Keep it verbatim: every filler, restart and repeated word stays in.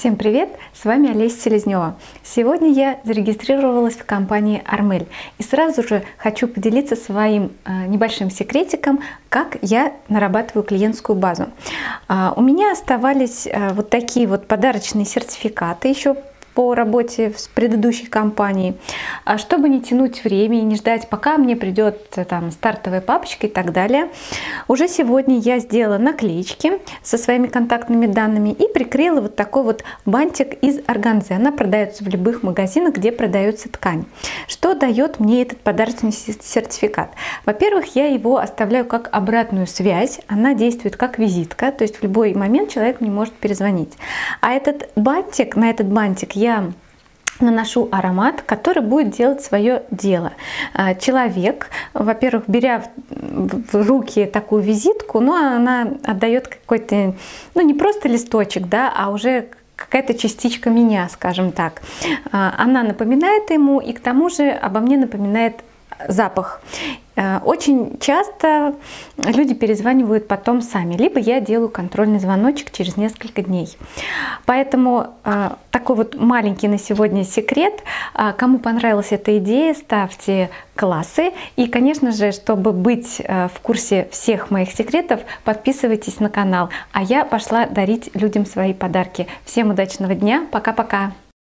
Всем привет! С вами Олеся Селезнева. Сегодня я зарегистрировалась в компании Армель и сразу же хочу поделиться своим небольшим секретиком, как я нарабатываю клиентскую базу. У меня оставались вот такие вот подарочные сертификаты еще по работе с предыдущей компанией, чтобы не тянуть время и не ждать, пока мне придет там стартовая папочка и так далее. Уже сегодня я сделала наклеечки со своими контактными данными и прикрыла вот такой вот бантик из органзы. Она продается в любых магазинах, где продается ткань. Что дает мне этот подарочный сертификат? Во-первых, я его оставляю как обратную связь. Она действует как визитка, то есть в любой момент человек мне может перезвонить. А этот бантик, на этот бантик я наношу аромат, который будет делать свое дело. Человек, во-первых, беря в руки такую визитку, но она отдает какой-то, ну не просто листочек, да, а уже какая-то частичка меня, скажем так. Она напоминает ему, и к тому же обо мне напоминает запах. Очень часто люди перезванивают потом сами, либо я делаю контрольный звоночек через несколько дней. Поэтому такой вот маленький на сегодня секрет. Кому понравилась эта идея, ставьте классы. И, конечно же, чтобы быть в курсе всех моих секретов, подписывайтесь на канал. А я пошла дарить людям свои подарки. Всем удачного дня. Пока-пока.